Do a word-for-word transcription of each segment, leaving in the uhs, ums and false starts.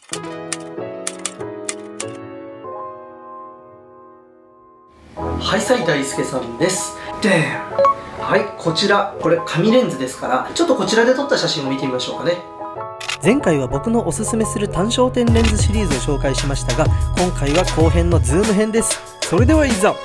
はい、さい大輔さんです。ではい、こちらこれ紙レンズですから、ちょっとこちらで撮った写真を見てみましょうかね。 前回は僕のおすすめする単焦点レンズシリーズを紹介しましたが、今回は後編のズーム編です。それではいざ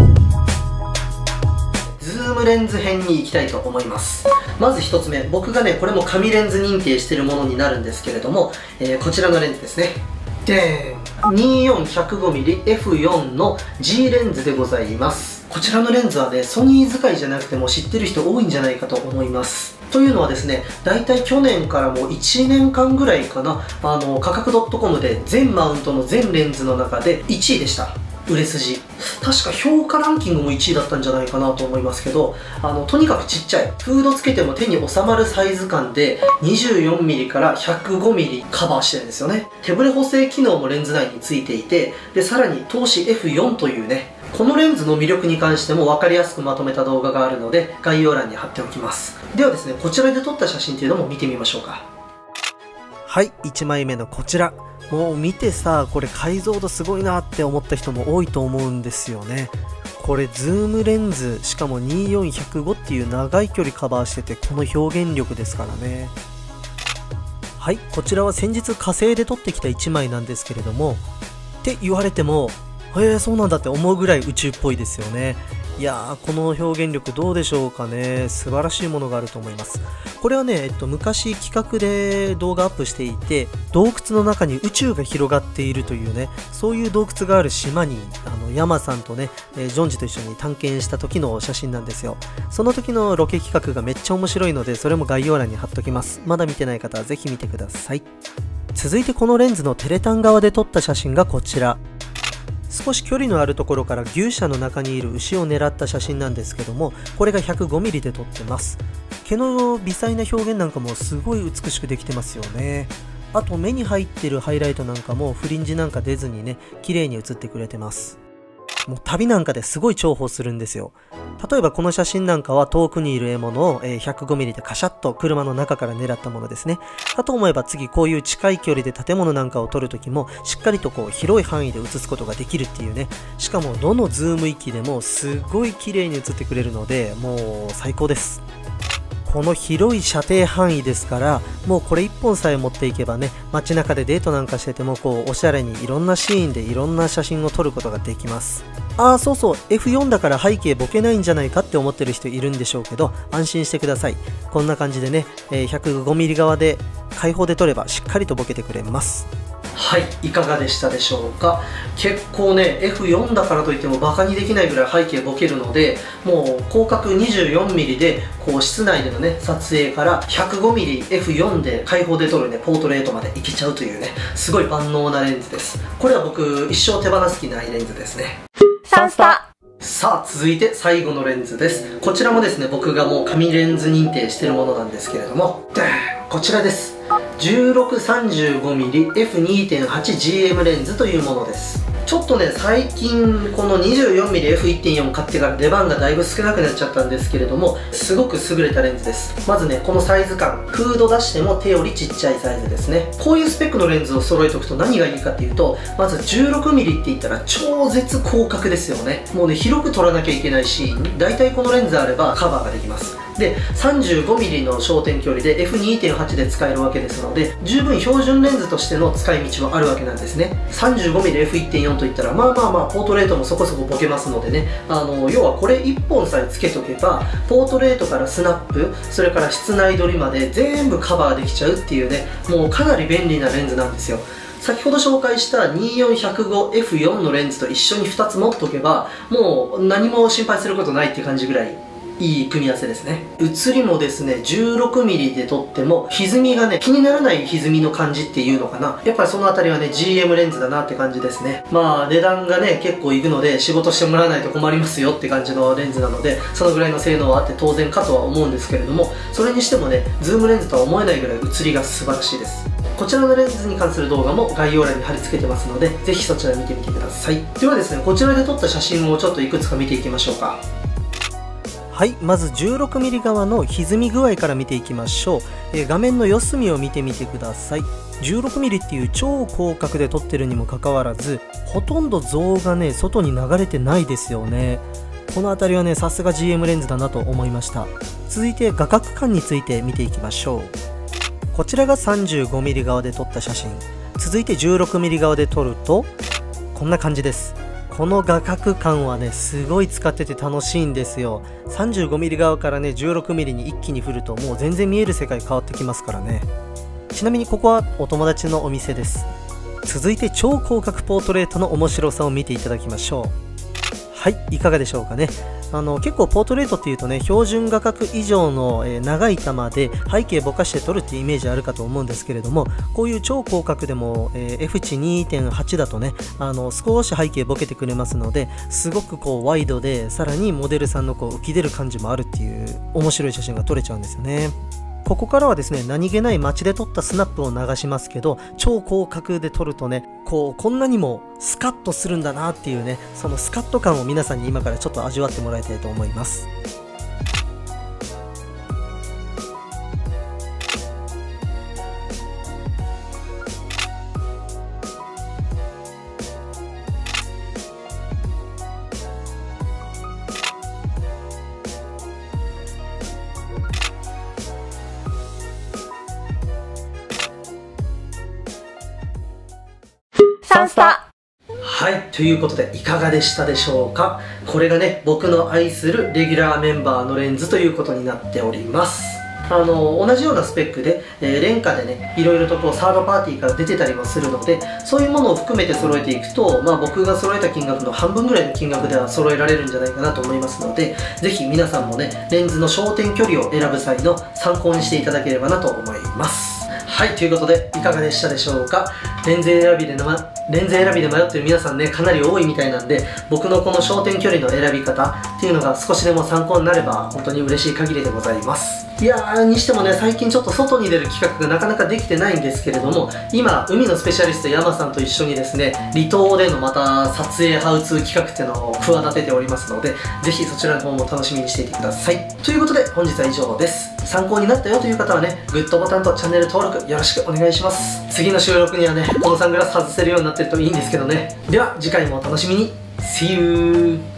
ズームレンズ編に行きたいと思います。まずひとつめ、僕がねこれも紙レンズ認定しているものになるんですけれども、えー、こちらのレンズですね。でーん にじゅうよん ひゃくごミリエフよん の G レンズでございます。こちらのレンズはねソニー使いじゃなくても知ってる人多いんじゃないかと思います。というのはですね、だいたい去年からもういちねんかんぐらいかな、あの価格 .com で全マウントの全レンズの中でいちいでした。売れ筋確か評価ランキングもいちいだったんじゃないかなと思いますけど、あのとにかくちっちゃいフードつけても手に収まるサイズ感で にじゅうよんミリ から ひゃくごミリ カバーしてるんですよね。手ブレ補正機能もレンズ内についていて、でさらに透視 エフよん というね、このレンズの魅力に関しても分かりやすくまとめた動画があるので概要欄に貼っておきます。ではですね、こちらで撮った写真っていうのも見てみましょうか。 はい、いちまいめのこちら、もう見てさ、これ解像度すごいなって思った人も多いと思うんですよね。これズームレンズ、しかもにじゅうよん ひゃくごっていう長い距離カバーしてて、この表現力ですからね。はい、こちらは先日火星で撮ってきたいちまいなんですけれども、って言われてもへえそうなんだって思うぐらい宇宙っぽいですよね。いやー、この表現力どうでしょうかね。素晴らしいものがあると思います。これはね、えっと、昔企画で動画アップしていて、洞窟の中に宇宙が広がっているというね、そういう洞窟がある島にあの山さんとね、えー、ジョンジと一緒に探検した時の写真なんですよ。その時のロケ企画がめっちゃ面白いので、それも概要欄に貼っときます。まだ見てない方はぜひ見てください。続いてこのレンズのテレタン側で撮った写真がこちら。少し距離のあるところから牛舎の中にいる牛を狙った写真なんですけども、これが ひゃくごミリ で撮ってます。毛の微細な表現なんかもすごい美しくできてますよね。あと目に入ってるハイライトなんかもフリンジなんか出ずにね、綺麗に写ってくれてます。もう旅なんかですごい重宝するんですよ。例えばこの写真なんかは遠くにいる獲物を ひゃくごミリ でカシャッと車の中から狙ったものですね。かと思えば次こういう近い距離で建物なんかを撮るときもしっかりとこう広い範囲で写すことができるっていうね。しかもどのズーム域でもすごい綺麗に写ってくれるので、もう最高です。この広い射程範囲ですから、もうこれいっぽんさえ持っていけばね、街中でデートなんかしててもこうおしゃれにいろんなシーンでいろんな写真を撮ることができます。ああそうそう、 エフよん だから背景ボケないんじゃないかって思ってる人いるんでしょうけど、安心してください。こんな感じでね、えー、ひゃくごミリ 側で開放で撮ればしっかりとボケてくれます。 はい、いかがでしたでしょうか。結構ね エフよん だからといってもバカにできないぐらい背景ボケるので、もう広角 にじゅうよんミリ でこう室内でのね撮影から ひゃくごミリエフよん で開放で撮るねポートレートまでいけちゃうというね、すごい万能なレンズです。これは僕一生手放す気ないレンズですね。 サンスタ。 さあ続いて最後のレンズです。こちらもですね僕がもう紙レンズ認定しているものなんですけれども、こちらです。じゅうろくさんじゅうごミリエフにてんはちジーエム レンズというものです。ちょっとね最近この にじゅうよんミリエフいってんよん 買ってから出番がだいぶ少なくなっちゃったんですけれども、すごく優れたレンズです。まずねこのサイズ感、フード出しても手よりちっちゃいサイズですね。こういうスペックのレンズを揃えておくと何がいいかっていうと、まず じゅうろくミリ って言ったら超絶広角ですよね。もうね広く撮らなきゃいけないし、だいたいこのレンズあればカバーができます。で さんじゅうごミリ の焦点距離で エフにてんはち で使えるわけですので、十分標準レンズとしての使い道はあるわけなんですね。 さんじゅうごミリエフいってんよん といったらまあまあまあポートレートもそこそこボケますのでね、あの要はこれいっぽんさえつけとけばポートレートからスナップ、それから室内撮りまで全部カバーできちゃうっていうね、もうかなり便利なレンズなんですよ。先ほど紹介した にじゅうよん ひゃくごエフよん のレンズと一緒にふたつ持っとけばもう何も心配することないって感じぐらいいい組み合わせですね。写りもですね じゅうろくミリ で撮っても歪みがね気にならない歪みの感じっていうのかな、やっぱりそのあたりはね ジーエム レンズだなって感じですね。まあ値段がね結構いくので仕事してもらわないと困りますよって感じのレンズなので、そのぐらいの性能はあって当然かとは思うんですけれども、それにしてもねズームレンズとは思えないぐらい写りが素晴らしいです。こちらのレンズに関する動画も概要欄に貼り付けてますので、ぜひそちら見てみてください。ではですねこちらで撮った写真をちょっといくつか見ていきましょうか。 はい、まず じゅうろくミリ 側の歪み具合から見ていきましょう。えー、画面の四隅を見てみてください。 じゅうろくミリ っていう超広角で撮ってるにもかかわらず、ほとんど像がね外に流れてないですよね。この辺りはねさすが ジーエム レンズだなと思いました。続いて画角感について見ていきましょう。こちらが さんじゅうごミリ 側で撮った写真。続いて じゅうろくミリ 側で撮るとこんな感じです。この画角感はねすごい使ってて楽しいんですよ。 さんじゅうごミリ 側からね じゅうろくミリ に一気に振るともう全然見える世界変わってきますからね。ちなみにここはお友達のお店です。続いて超広角ポートレートの面白さを見ていただきましょう。はい、いかがでしょうかね。あの結構ポートレートっていうとね標準画角以上の、えー、長い球で背景ぼかして撮るっていうイメージあるかと思うんですけれども、こういう超広角でも、えー、エフ 値 にてんはち だとねあの少し背景ボケてくれますので、すごくこうワイドでさらにモデルさんのこう浮き出る感じもあるっていう面白い写真が撮れちゃうんですよね。ここからはですね何気ない街で撮ったスナップを流しますけど、超広角で撮るとねこうこんなにもスカッとするんだなっていうね、そのスカッと感を皆さんに今からちょっと味わってもらいたいと思います。 サンスタ。 はい、ということでいかがでしたでしょうか。これがね僕の愛するレギュラーメンバーのレンズということになっております。あの同じようなスペックで、えー、廉価でねいろいろとこうサードパーティーから出てたりもするので、そういうものを含めて揃えていくと、まあ、僕が揃えた金額の半分ぐらいの金額では揃えられるんじゃないかなと思いますので、ぜひ皆さんもねレンズの焦点距離を選ぶ際の参考にしていただければなと思います。はい、ということでいかがでしたでしょうか。レンズ選びでの、ま、レンズ選びで迷ってる皆さんねかなり多いみたいなんで、僕のこの焦点距離の選び方っていうのが少しでも参考になれば本当に嬉しい限りでございます。いやーにしてもね最近ちょっと外に出る企画がなかなかできてないんですけれども、今海のスペシャリスト山さんと一緒にですね離島でのまた撮影ハウツー企画っていうのを企てておりますので、ぜひそちらの方も楽しみにしていてください。ということで本日は以上です。参考になったよという方はねグッドボタンとチャンネル登録よろしくお願いします。次の収録にはねこのサングラス外せるようになってるといいんですけどね。では次回もお楽しみに。 See you!